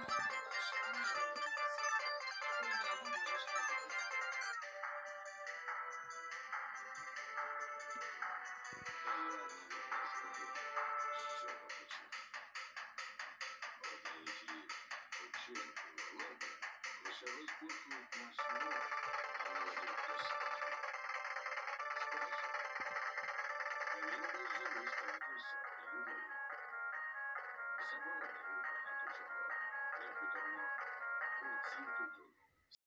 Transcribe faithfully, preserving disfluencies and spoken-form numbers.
Ваші можливості. У ньому можеш розрізати. Я навіть не знаю, з чого почати. Одні ті вчинки влади лише розбурхують наш мозок, а не ведуть до смерті. Спершу, він дозволив стати сотні людей. Заборонив багато чого, як відомо, курців тютюн.